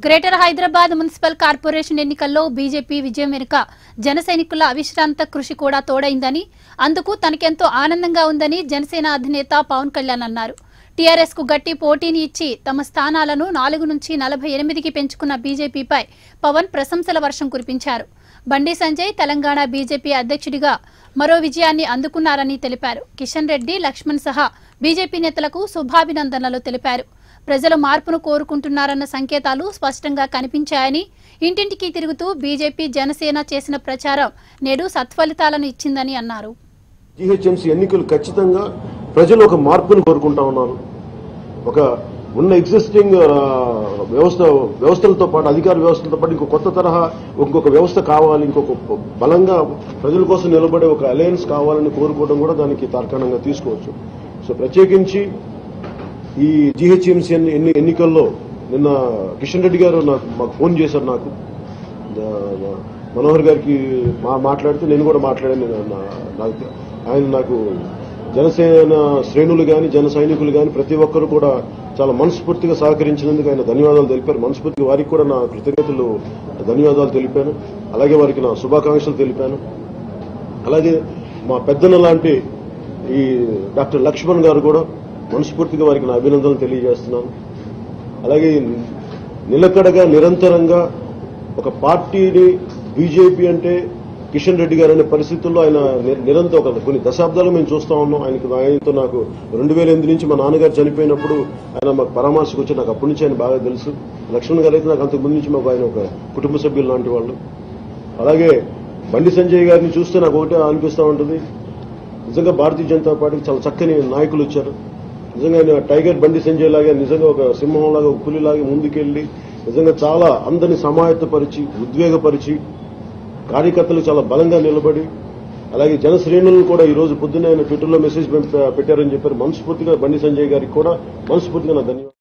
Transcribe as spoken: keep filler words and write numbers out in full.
Greater Hyderabad municipal corporation ఎన్నికల్లో BJP విజయం వెనుక జన సైనికుల అవిశ్రాంత కృషి కూడా తోడైందని, అందుకు తనకెంతో ఆనందంగా ఉందని జనసేన అధినేత పవన్ కళ్యాణ్ అన్నారు. టీఆర్ఎస్ కు గట్టి పోటీని ఇచ్చి తమ స్థానాలను నాలుగు నుంచి నలభై ఎనిమిదికి పెంచుకున్న బీజేపీపై పవన్ ప్రశంసల వర్షం కురిపించారు. బండి సంజయ్ తెలంగాణ బీజేపీ అధ్యక్షుడిగా మరో విజయాన్ని అందుకున్నారని తెలిపారు. కిషన్ రెడ్డి, లక్ష్మణ్ సహా బీజేపీ నేతలకు శుభాభినందనలు తెలిపారు. ప్రజలు మార్పును కోరుకుంటున్నారన్న సంకేతాలు స్పష్టంగా కనిపించాయని, ఇంటింటికి తిరుగుతూ బీజేపీ జనసేన చేసిన ప్రచారం నేడు సత్ఫలితాలను ఇచ్చిందని అన్నారు. జీహెచ్ఎంసీ ఎన్నికలు ఖచ్చితంగా ప్రజలు ఒక మార్పును కోరుకుంటా ఉన్నారు. ఒక ఉన్న ఎగ్జిస్టింగ్ వ్యవస్థ వ్యవస్థలతో పాటు అధికార వ్యవస్థలతో పాటు ఇంకో కొత్త తరహా ఇంకొక వ్యవస్థ కావాలి, ఇంకొక బలంగా ప్రజల కోసం నిలబడే ఒక అలయన్స్ కావాలని కోరుకోవడం కూడా దానికి తార్కాణంగా తీసుకోవచ్చు. సో ప్రత్యేకించి ఈ జీహెచ్ఎంసీ ఎన్ని ఎన్నికల్లో నిన్న కిషన్ రెడ్డి గారు నాకు మాకు ఫోన్ చేశారు. నాకు మనోహర్ గారికి మా మాట్లాడితే నేను కూడా మాట్లాడాను. నాకు ఆయన నాకు జనసేన శ్రేణులు కానీ జన సైనికులు కానీ ప్రతి ఒక్కరు కూడా చాలా మనస్ఫూర్తిగా సహకరించినందుకు ఆయన ధన్యవాదాలు తెలిపారు. మనస్ఫూర్తిగా వారికి కూడా నా కృతజ్ఞతలు ధన్యవాదాలు తెలిపాను. అలాగే వారికి నా శుభాకాంక్షలు తెలిపాను. అలాగే మా పెద్దన్న లాంటి ఈ డాక్టర్ లక్ష్మణ్ గారు కూడా మనస్ఫూర్తిగా వారికి నా అభినందనలు తెలియజేస్తున్నాను. అలాగే నిలకడగా నిరంతరంగా ఒక పార్టీని బీజేపీ అంటే కిషన్ రెడ్డి గారు అనే పరిస్థితుల్లో ఆయన నిరంతరం కొన్ని దశాబ్దాలు మేము చూస్తా ఉన్నాం. ఆయనకు ఆయనతో నాకు రెండు వేల ఎనిమిది నుంచి మా నాన్నగారు చనిపోయినప్పుడు ఆయన మాకు పరామర్శకు వచ్చి నాకు అప్పటి నుంచి ఆయన బాగా తెలుసు. లక్ష్మణ్ గారు అయితే నాకు అంతకు ముందు నుంచి మాకు ఆయన ఒక కుటుంబ సభ్యులు లాంటి వాళ్ళు. అలాగే బండి సంజయ్ గారిని చూస్తే నాకు ఒకటే అనిపిస్తూ ఉంటుంది, నిజంగా భారతీయ జనతా పార్టీకి చాలా చక్కని నాయకులు వచ్చారు. నిజంగా ఆయన టైగర్ బండి సంజయ్ లాగా నిజంగా ఒక సింహంలాగా ఒక పులిలాగా ముందుకెళ్లి నిజంగా చాలా అందరినీ సమాయత్తపరిచి ఉద్వేగపరిచి కార్యకర్తలు చాలా బలంగా నిలబడి, అలాగే జన శ్రేణులను కూడా ఈ రోజు పొద్దున్నే ఆయన ట్విట్టర్లో మెసేజ్ పెట్టారని చెప్పారు. మనస్ఫూర్తిగా బండి సంజయ్ గారికి కూడా మనస్ఫూర్తిగా నా ధన్యవాదాలు.